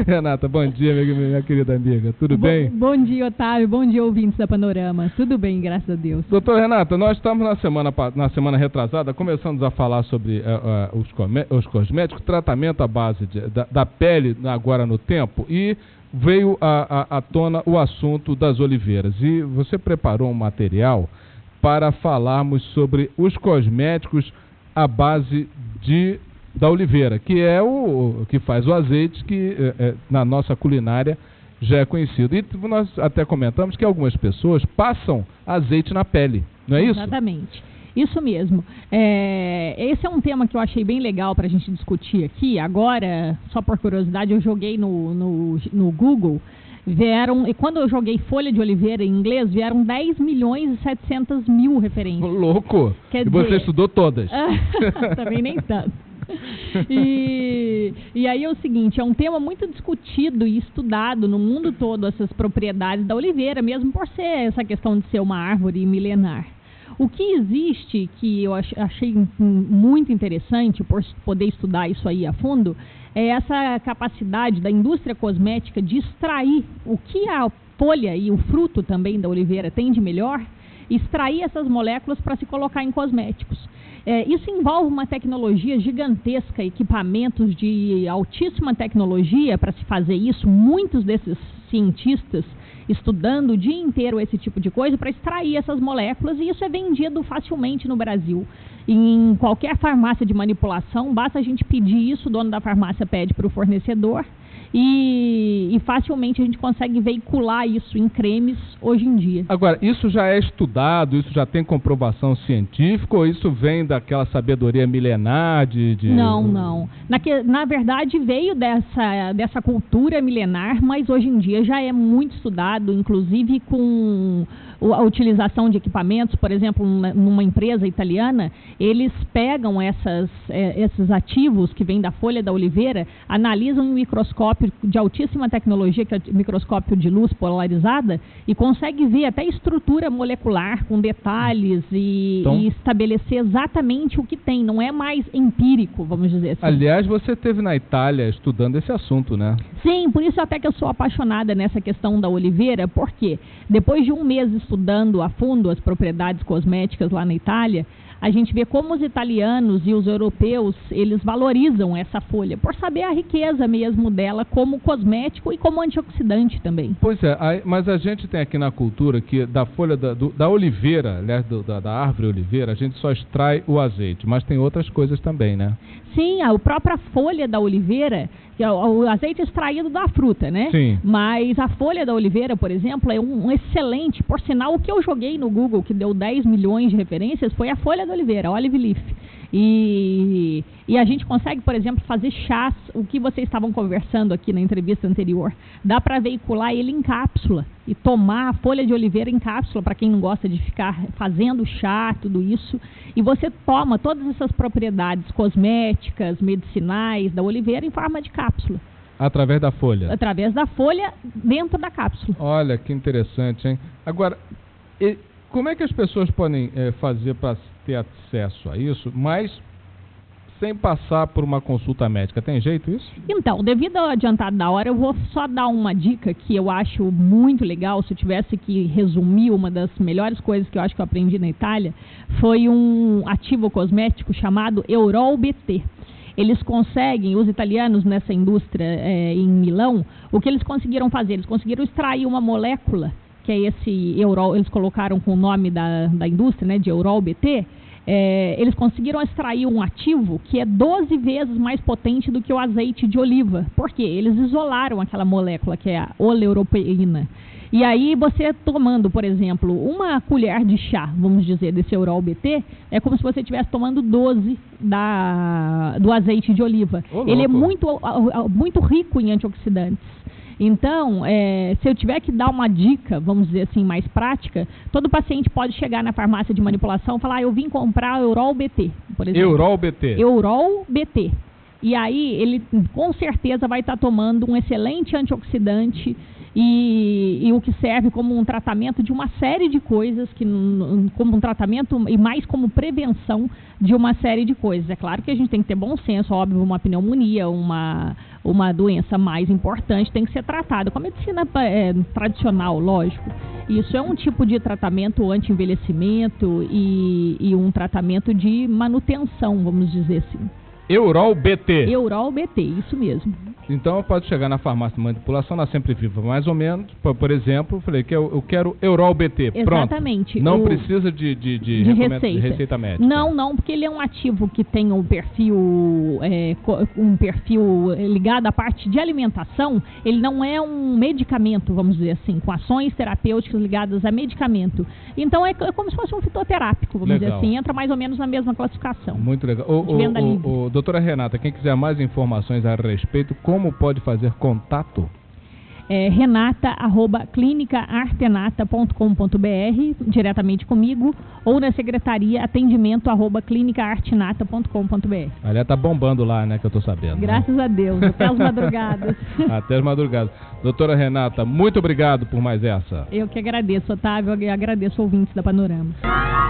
Renata, bom dia, minha querida amiga. Tudo bem? Bom dia, Otávio. Bom dia, ouvintes da Panorama. Tudo bem, graças a Deus. Doutora Renata, nós estamos na semana retrasada, começamos a falar sobre os cosméticos, tratamento à base da pele agora no tempo, e veio à tona o assunto das oliveiras. E você preparou um material para falarmos sobre os cosméticos à base da oliveira, que é o que faz o azeite, que na nossa culinária já é conhecido. E nós até comentamos que algumas pessoas passam azeite na pele, não é isso? Exatamente. Isso mesmo. Esse é um tema que eu achei bem legal para a gente discutir aqui. Agora, só por curiosidade, eu joguei no Google. E quando eu joguei folha de oliveira em inglês, vieram 10.700.000 referências. Louco! Quer dizer... você estudou todas? Também nem tanto. E aí é o seguinte, é um tema muito discutido e estudado no mundo todo, essas propriedades da oliveira, mesmo por ser essa questão de ser uma árvore milenar. O que existe, que eu achei muito interessante por poder estudar isso aí a fundo, é essa capacidade da indústria cosmética de extrair o que a folha e o fruto também da oliveira tem de melhor, extrair essas moléculas para se colocar em cosméticos. Isso envolve uma tecnologia gigantesca, equipamentos de altíssima tecnologia para se fazer isso. Muitos desses cientistas estudando o dia inteiro esse tipo de coisa para extrair essas moléculas, e isso é vendido facilmente no Brasil. Em qualquer farmácia de manipulação, basta a gente pedir isso, o dono da farmácia pede para o fornecedor, e facilmente a gente consegue veicular isso em cremes hoje em dia. Agora, isso já é estudado, isso já tem comprovação científica, ou isso vem daquela sabedoria milenar Não. Na verdade, veio dessa cultura milenar, mas hoje em dia já é muito estudado, inclusive com a utilização de equipamentos. Por exemplo, numa empresa italiana, eles pegam esses ativos que vêm da folha da oliveira, analisam em um microscópio de altíssima tecnologia, que é o microscópio de luz polarizada, e consegue ver até estrutura molecular com detalhes e estabelecer exatamente o que tem. Não é mais empírico, vamos dizer assim. Aliás, você esteve na Itália estudando esse assunto, né? Sim, por isso até que eu sou apaixonada nessa questão da oliveira, porque depois de um mês estudando a fundo as propriedades cosméticas lá na Itália, a gente vê como os italianos e os europeus, eles valorizam essa folha, por saber a riqueza mesmo dela como cosmético e como antioxidante também. Pois é, mas a gente tem aqui na cultura que da folha da oliveira, aliás, da árvore oliveira, a gente só extrai o azeite, mas tem outras coisas também, né? Sim, a própria folha da oliveira, que é o azeite extraído da fruta, né? Sim. Mas a folha da oliveira, por exemplo, é um excelente, por sinal, o que eu joguei no Google, que deu 10 milhões de referências, foi a folha da oliveira, olive leaf. E a gente consegue, por exemplo, fazer chás, o que vocês estavam conversando aqui na entrevista anterior. Dá para veicular ele em cápsula e tomar a folha de oliveira em cápsula, para quem não gosta de ficar fazendo chá, tudo isso. E você toma todas essas propriedades cosméticas, medicinais da oliveira em forma de cápsula. Através da folha? Através da folha dentro da cápsula. Olha, que interessante, hein? Agora, como é que as pessoas podem fazer para ter acesso a isso, mas sem passar por uma consulta médica? Tem jeito isso? Então, devido ao adiantado da hora, eu vou só dar uma dica que eu acho muito legal. Se eu tivesse que resumir, uma das melhores coisas que eu acho que eu aprendi na Itália foi um ativo cosmético chamado Eurol BT. Eles conseguem, os italianos nessa indústria em Milão, o que eles conseguiram fazer? Eles conseguiram extrair uma molécula, que é esse Eurol, eles colocaram com o nome da indústria, né, de Eurol BT. Eles conseguiram extrair um ativo que é 12 vezes mais potente do que o azeite de oliva. Por quê? Eles isolaram aquela molécula, que é a oleuropeína. E aí você tomando, por exemplo, uma colher de chá, vamos dizer, desse Eurol BT, é como se você estivesse tomando 12 do azeite de oliva. Ele é muito rico em antioxidantes. Então, se eu tiver que dar uma dica, vamos dizer assim, mais prática, todo paciente pode chegar na farmácia de manipulação e falar: eu vim comprar Eurol BT, por exemplo. Eurol BT. Eurol BT. E aí ele com certeza vai estar tomando um excelente antioxidante e o que serve como um tratamento de uma série de coisas, como um tratamento e mais como prevenção de uma série de coisas. É claro que a gente tem que ter bom senso, óbvio, uma pneumonia, uma doença mais importante tem que ser tratada com a medicina tradicional, lógico. Isso é um tipo de tratamento anti-envelhecimento e um tratamento de manutenção, vamos dizer assim. Eurol BT. Eurol BT, isso mesmo. Então pode chegar na farmácia de manipulação, na Sempre Viva, mais ou menos, por exemplo, falei que eu quero Eurol BT. Exatamente. Pronto. Não precisa de receita médica. Não, porque ele é um ativo que tem um perfil ligado à parte de alimentação. Ele não é um medicamento, vamos dizer assim, com ações terapêuticas ligadas a medicamento. Então é como se fosse um fitoterápico, vamos dizer assim. Entra mais ou menos na mesma classificação. Muito legal. Doutora Renata, quem quiser mais informações a respeito, como pode fazer contato? renata@clinicaartenata.com.br, diretamente comigo, ou na secretaria atendimento@clinicaartenata.com.br. Aliás, tá bombando lá, né, que eu tô sabendo. Graças a Deus, até as madrugadas. Até as madrugadas. Doutora Renata, muito obrigado por mais essa. Eu que agradeço, Otávio, e agradeço ouvintes da Panorama.